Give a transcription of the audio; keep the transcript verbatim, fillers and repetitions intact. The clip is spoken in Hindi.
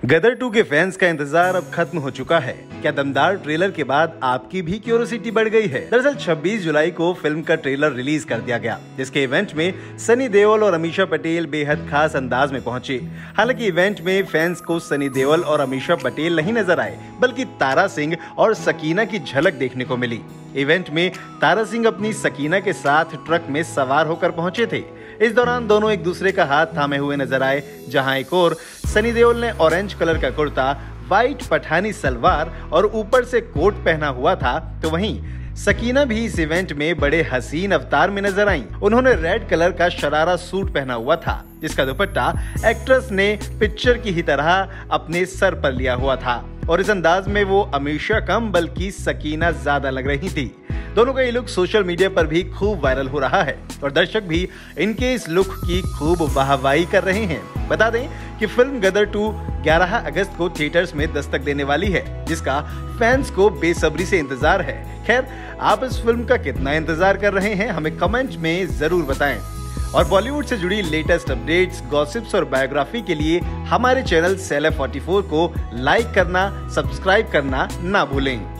गदर टू के फैंस का इंतजार अब खत्म हो चुका है। क्या दमदार ट्रेलर के बाद आपकी भी क्यूरियोसिटी बढ़ गई है? दरअसल छब्बीस जुलाई को फिल्म का ट्रेलर रिलीज कर दिया गया, जिसके इवेंट में सनी देओल और अमीषा पटेल बेहद खास अंदाज में पहुंचे। हालांकि इवेंट में फैंस को सनी देओल और अमीषा पटेल नहीं नजर आए, बल्कि तारा सिंह और सकीना की झलक देखने को मिली। इवेंट में तारा सिंह अपनी सकीना के साथ ट्रक में सवार होकर पहुंचे थे। इस दौरान दोनों एक दूसरे का हाथ थामे हुए नजर आए, जहां एक और सनी देओल ने ऑरेंज कलर का कुर्ता, व्हाइट पठानी सलवार और ऊपर से कोट पहना हुआ था, तो वहीं सकीना भी इस इवेंट में बड़े हसीन अवतार में नजर आईं। उन्होंने रेड कलर का शरारा सूट पहना हुआ था, जिसका दुपट्टा एक्ट्रेस ने पिक्चर की ही तरह अपने सर पर लिया हुआ था और इस अंदाज में वो अमीषा कम बल्कि सकीना ज्यादा लग रही थी। दोनों का ये लुक सोशल मीडिया पर भी खूब वायरल हो रहा है और दर्शक भी इनके इस लुक की खूब वाहवाही कर रहे हैं। बता दें कि फिल्म गदर टू ग्यारह अगस्त को थिएटर्स में दस्तक देने वाली है, जिसका फैंस को बेसब्री से इंतजार है। खैर, आप इस फिल्म का कितना इंतजार कर रहे हैं, हमें कमेंट में जरूर बताएं। और बॉलीवुड से जुड़ी लेटेस्ट अपडेट्स, गॉसिप्स और बायोग्राफी के लिए हमारे चैनल सेलेब चौवालीस को लाइक करना, सब्सक्राइब करना ना भूलें।